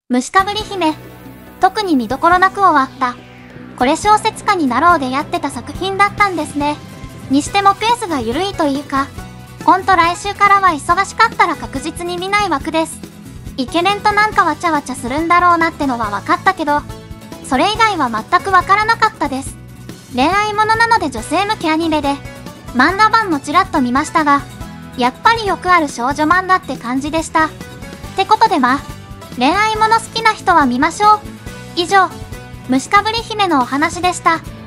虫かぶり姫。特に見どころなく終わった。これ小説家になろうでやってた作品だったんですね。にしてもペースが緩いというか、ほんと来週からは忙しかったら確実に見ない枠です。イケメンとなんかわちゃわちゃするんだろうなってのは分かったけど、それ以外は全くわからなかったです。恋愛ものなので女性向けアニメで、漫画版もちらっと見ましたが、やっぱりよくある少女漫画って感じでした。ってことで恋愛もの好きな人は見ましょう。以上、虫かぶり姫のお話でした。